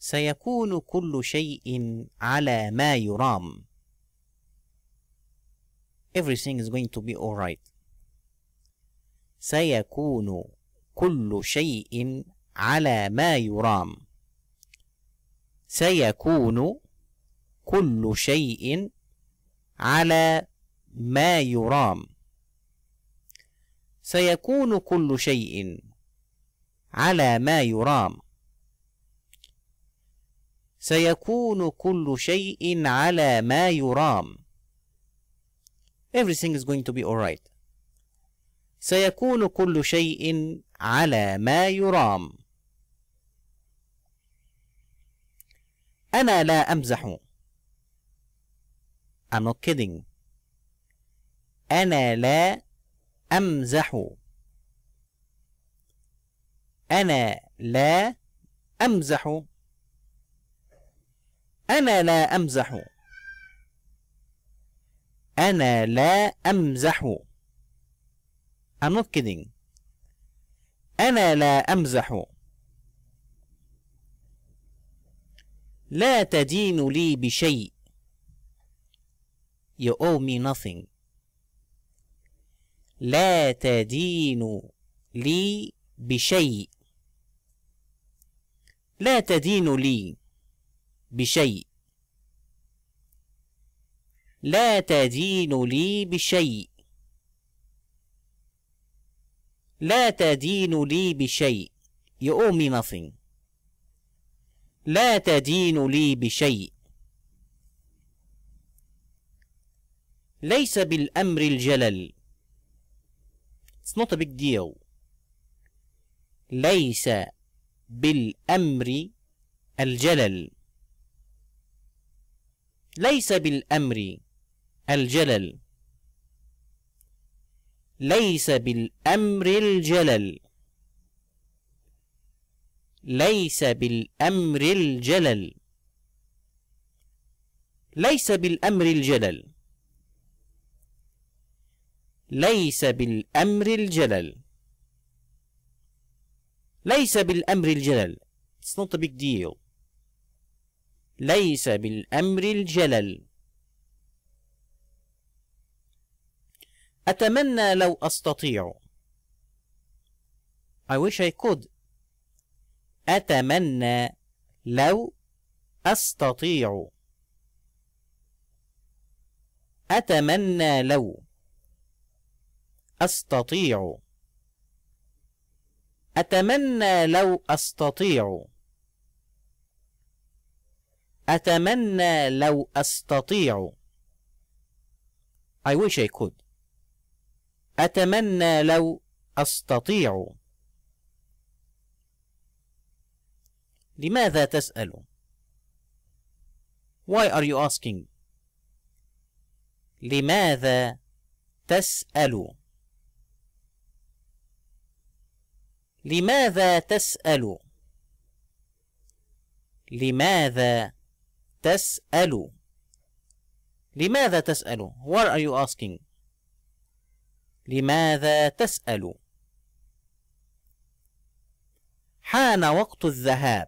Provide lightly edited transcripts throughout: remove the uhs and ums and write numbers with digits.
سيكون كل شيء على ما يرام. Everything is going to be alright. سيكون كل شيء على ما يرام. سيكون كل شيء على ما يرام. سيكون كل شيء على ما يرام. سيكون كل شيء على ما يرام. Everything is going to be alright. سيكون كل شيء على ما يرام. أنا لا أمزح. I'm not kidding. أنا لا أمزح. أنا لا أمزح. أنا لا أمزح. أنا لا أمزح. I'm not kidding. أنا لا أمزح. لا تدين لي بشيء. You owe me nothing. لا تدين لي بشيء. لا تدين لي بشيء. لا تدين لي بشيء. لا تدين لي بشيء. You owe me nothing. لا تدين لي بشيء. ليس بالأمر الجلل. It's not a big deal. ليس بالأمر الجلل. ليس بالأمر الجلل. ليس بالأمر الجلل. ليس بالأمر الجلل. ليس بالأمر الجلل. ليس بالأمر الجلل. ليس بالأمر الجلل. It's not a big deal. ليس بالأمر الجلل. أتمنى لو أستطيع. I wish I could. أتمنى لو أستطيع. أتمنى لو أستطيع. أتمنى لو أستطيع. أتمنى لو أستطيع. I wish I could. أتمنى لو أستطيع. لماذا تسأل؟ Why are you asking? لماذا تسأل؟ لماذا تسأل؟ لماذا تسأل؟ لماذا تسأل؟ What are you asking? لماذا تسأل؟ حان وقت الذهاب.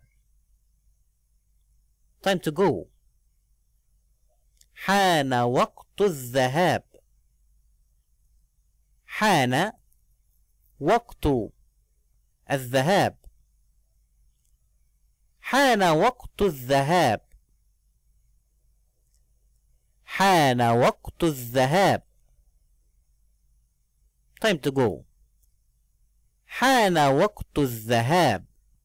Time to go. حان وقت الذهاب. حان وقت الذهاب. حان وقت الذهاب. حان وقت الذهاب. Time to go. حان وقت الذهاب.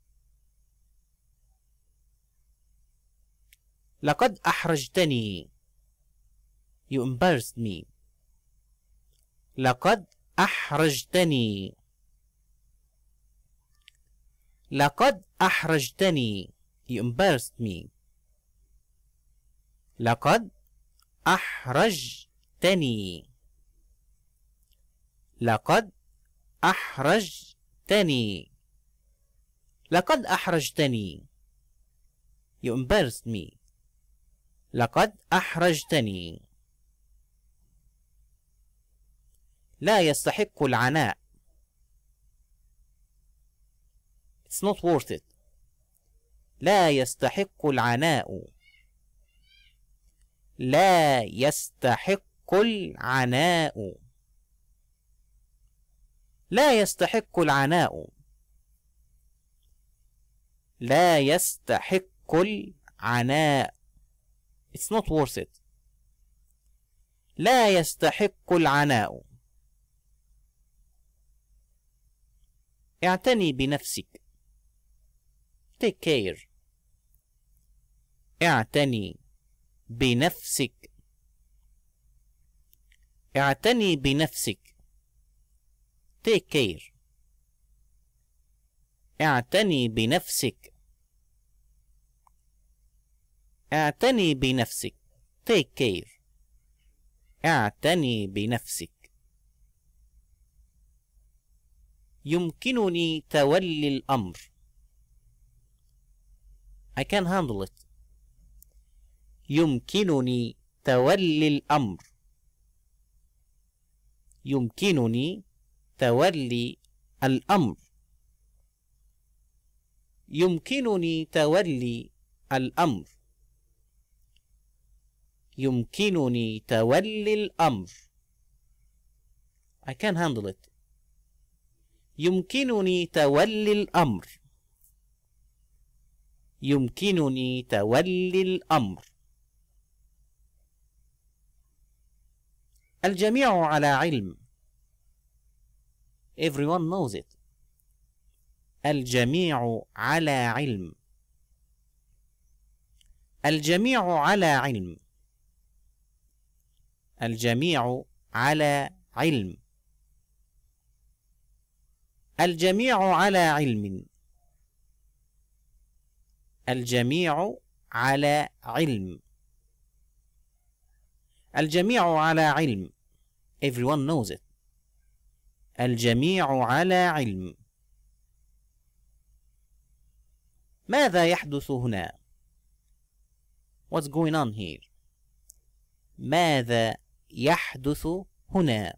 لقد أحرجتني. You embarrassed me. لقد أحرجتني. لقد أحرجتني. You embarrassed me. لقد أحرجتني. لقد أحرجتني. لقد أحرجتني. You embarrassed me. لقد أحرجتني. لا يستحق العناء. It's not worth it. لا يستحق العناء. لا يستحق العناء. لا يستحق العناء. لا يستحق العناء. It's not worth it. لا يستحق العناء. اعتني بنفسك. Take care. اعتني بنفسك. اعتني بنفسك. Take care. اعتني بنفسك. اعتني بنفسك. Take care. اعتني بنفسك. يمكنني تولي الأمر. I can handle it. يمكنني تولي الأمر. يمكنني تولي الأمر. يمكنني تولي الأمر. يمكنني تولي الأمر. I can handle it. يمكنني تولي الأمر. يمكنني تولي الأمر. الجميع على علم. Everyone knows it. الجميع على علم. الجميع على علم. الجميع على علم. الجميع على علم. الجميع على علم. الجميع على علم. Everyone knows it. الجميع على علم. ماذا يحدث هنا؟ What's going on here? ماذا يحدث هنا؟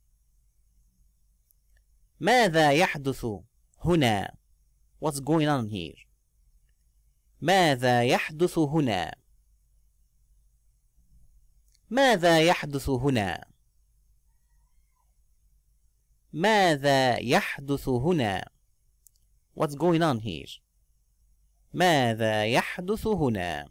ماذا يحدث هنا؟ What's going on here? ماذا يحدث هنا؟ ماذا يحدث هنا؟ ماذا يحدث هنا؟ What's going on here? ماذا يحدث هنا؟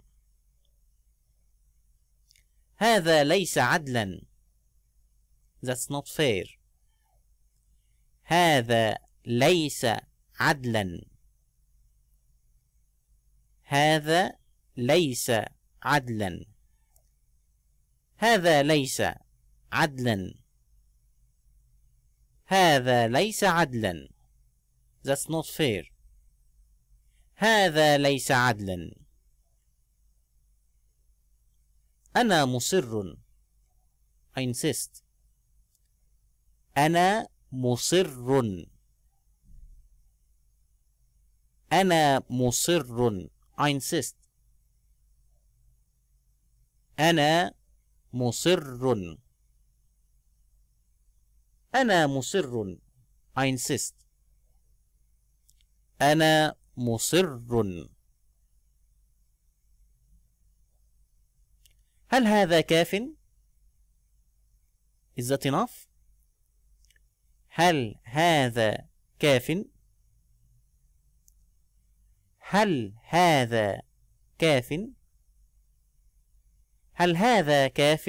هذا ليس عدلا. That's not fair. هذا ليس عدلا. هذا ليس عدلا. هذا ليس عدلا. هذا ليس عدلا. That's not fair. هذا ليس عدلا. أنا مصر. I insist. أنا مصر. أنا مصر. I insist. أنا مصر. أنا مصر. I insist. أنا مصر. هل هذا كاف؟ Is that enough? هل هذا كاف؟ هل هذا كاف؟ هل هذا كاف؟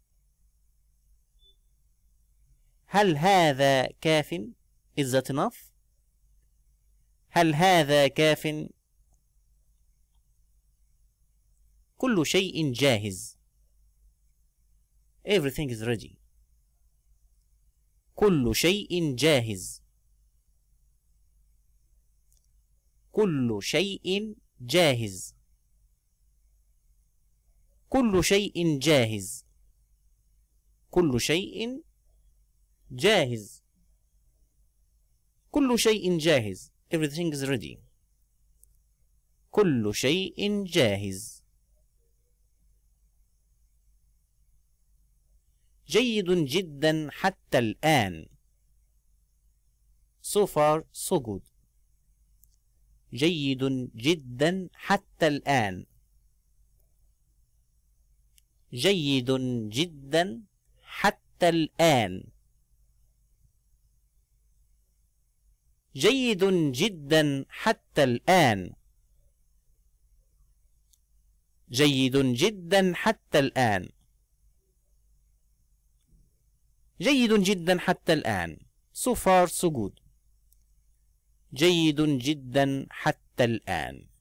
هل هذا كاف؟ Is that enough? هل هذا كاف؟ كل شيء جاهز. Everything is ready. كل شيء جاهز. كل شيء جاهز. كل شيء جاهز. كل شيء جاهز. كل شيء جاهز. Everything is ready. كل شيء جاهز. جيد جدا حتى الآن. So far so good. جيد جدا حتى الآن. جيد جدا حتى الآن. جيد جدا حتى الآن. جيد جدا حتى الآن. جيد جدا حتى الآن. So far so good. جيد جدا حتى الآن.